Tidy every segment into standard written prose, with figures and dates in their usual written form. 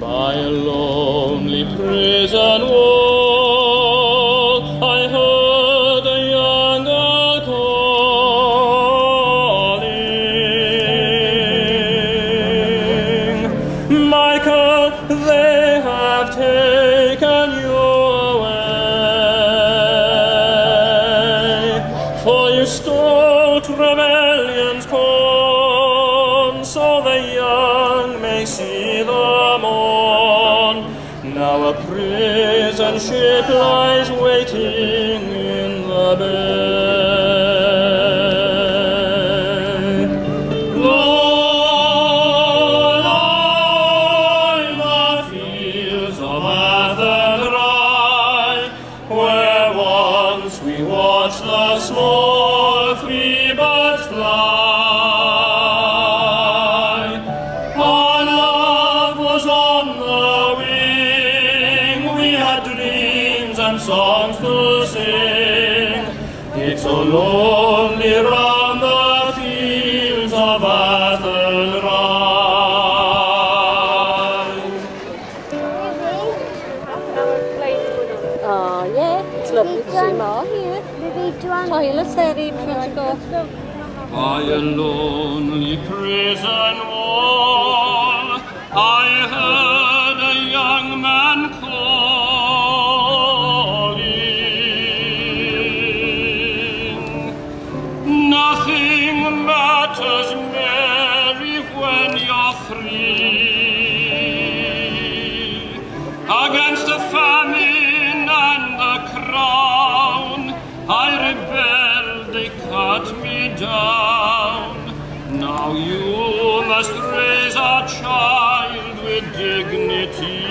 By a lonely prison wall, I heard a young girl calling, Michael, they have taken you away, for you stole Trevelyan's corn, so the young may see the morn. Now a prison ship lies waiting in the bay. Lord, lie the fields of Athenry, where once we watched the small free birds fly. Our love was on the wing, we had dreams and songs to sing. It's so lonely round the fields of Athenry. Oh yeah, it's lovely to see more here. Toilets there in front of us. By a lonely prison wall, I heard a young man calling. Nothing matters, Mary, when you're free. Against the famine and the crown, I rebelled, they cut me down. Now you must raise a child with dignity.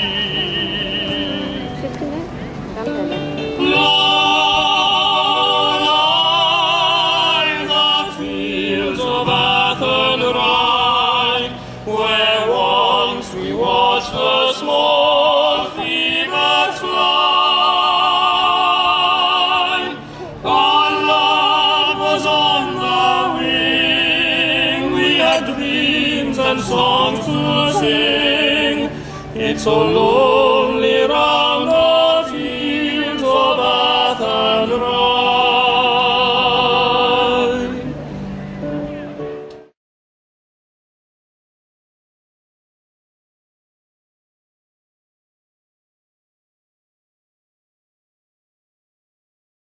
Lord, lie the fields of Athenry, where once we watched the small free birds fly. Our love was on the wing, we had dreams and songs to sing. It's so low.